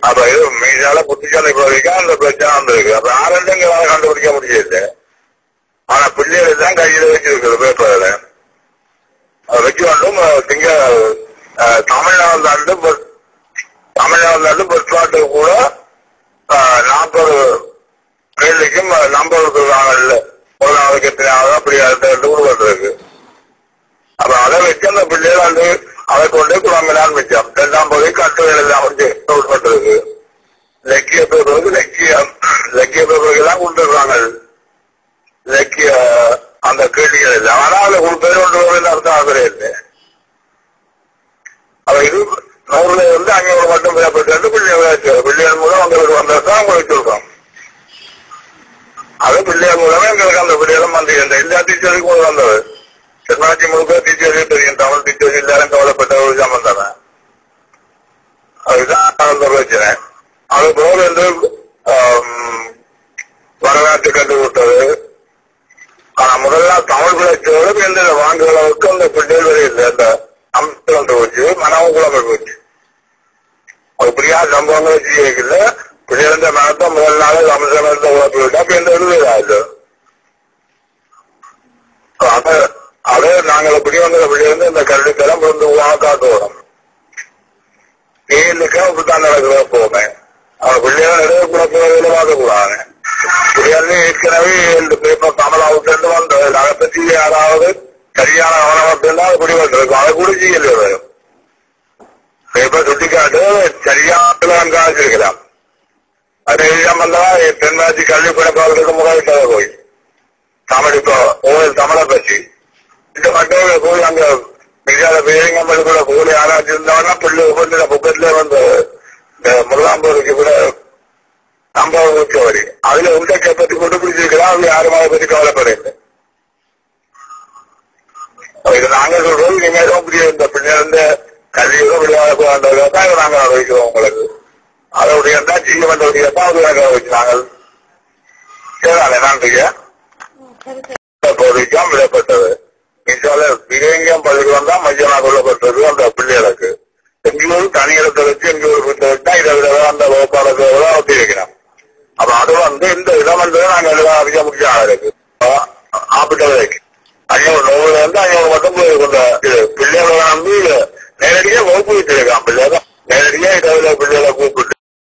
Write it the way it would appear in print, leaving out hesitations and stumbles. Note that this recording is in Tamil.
அப்ப இது மீதால புத்திசாலி பகுதிக்கா அந்த பிரச்சனை வந்திருக்கு. அப்ப ஆரண்டங்களால கண்டுபிடிக்க முடியல. ஆனா பிள்ளைகள் தான் கையில வச்சிருக்குது பேப்பர்ல. வச்சு வந்தும் தமிழ்நாடு பஸ் ஸ்டாண்டு கூட 40 கேள்விக்கும் நம்பர் கொடுக்குறாங்கல்ல. முதலாவது எத்தனையாவது அப்படி உருவாட்டுருக்கு. அப்ப அதை வச்சு அந்த பிள்ளைகள் வந்து அதை கொண்டு குழம்புலான்னு வச்சோம். 2ஆம் பகுதி கட்டுரைகள் எல்லாம் வந்து உட்பட்டிருக்கு. லக்கிய பேப்பருக்கு லக்கிய பேப்பருக்கு எல்லாம் கொடுத்துருக்காங்க. லக்கிய அந்த கேள்விகள் இல்லை. ஆனா அதுல பேர் கொண்டு அர்த்தம் ஆகுறது. அவ இது 100ல இருந்து 500 மட்டும் பெறப்பட்டு பிள்ளைகள் மூலம் அவங்களுக்கு வந்ததான் அவங்களுக்கு சொல்றோம். அது பிள்ளைகள் மூலமே எங்களுக்கு அந்த பிள்ளைகளும் வந்து எல்லா டீச்சருக்கும் கூட வந்தது. திருநாட்சி முழுக்க டீச்சருக்கு தெரியும். தமிழ் டீச்சர் எல்லாரும் கவலைப்பட்ட ஒரு சம்பந்தம். அதுதான் அந்த பிரச்சனை. அது போல வந்து வரலாற்று கண்டுவிட்டது. ஆனா முதல்ல தமிழ் பிள்ளைச்சோடு எந்த வாங்குற அளவுக்கு அந்த பிள்ளைகள் வெளியில்லை. அந்த அம்சம் வந்து போச்சு, மனமும் குழம்பு போச்சு. அப்படியா சம்பவங்கள் வச்சு கேட்கல. பிள்ளைந்த மனத்தை முதல் நாள் அம்சம் உழப்பி விட்டா அப்ப எந்த விடுதலாது. அதே நாங்கள் அப்படி வந்த பிள்ளைங்க இந்த கல்வித்தரம் வந்து காட்டுவோம். ஏழுக்கா அப்படித்தான் நடக்கிற போமே. அவன் பிள்ளைகள் நிறைய கூட போவதில் பார்க்கக்கூடாது. பிள்ளைகள் ஏற்கனவே இந்த பேப்பர் தமிழ் அவுட்டு வந்தது. அதை பற்றி யாராவது சரியான கவனம் இருந்தால் அது பிடிபட்டிருக்கும். அதை கூட செய்யல வரும். பேப்பர் சுட்டிக்காட்டு சரியான காய்ச்சிருக்கலாம். அது சம்பந்தமா தென்காசி கல்வி பிறப்பாளர்களுக்கு முகாமிட்டாக போய் தமிழ் இப்போ கோவில் தமிழை பற்றி இந்த மக்கள் போய் அங்க மிகாத பேருங்கம்பல் கூட போலி ஆராய்ச்சி இருந்தாங்கன்னா பிள்ளை உபநிலை புக்கத்துல வந்து இந்த முருகாம்பூருக்கு கூட சம்பவம் ஊற்றவரி அதுல உண்டக்கை பற்றி கொண்டு பிடிச்சிருக்கலாம். அது யாரும் அதை பற்றி கவலைப்படையில்லை. இது நாங்க சொல்றோம். இனிமேலும் புரிய இந்த பிள்ளை இருந்த கல்வியோட விளையாட போகாண்டதான் நாங்க வைக்கிறோம். உங்களுக்கு அதோடைய தான் செய்ய வேண்டிய தான் அது வச்சாங்க. சரிதானே? நன்றிங்க. பகுதிக்கும் விடப்பட்டது. மிசால விவேங்கியம் பள்ளிக்கூடம் தான் மையமாக கொள்ளப்பட்டது. அந்த பிள்ளைகளுக்கு எங்கேயும் தனி இடத்தை வச்சு எங்கேயும் வீட்டை வச்சா இதை விட அந்த வகுப்பாளர்கள் ஒத்தி வைக்கணும். அப்ப அது வந்து இந்த இடம் வந்து நாங்க அதிக முக்கியம் இருக்கு. ஆப்பிட்டது 500 இருந்து 500 மட்டும் கொண்ட பிள்ளைகளை நம்பி நேரடியாக வகுப்பு வச்சிருக்கான். பிள்ளைகள்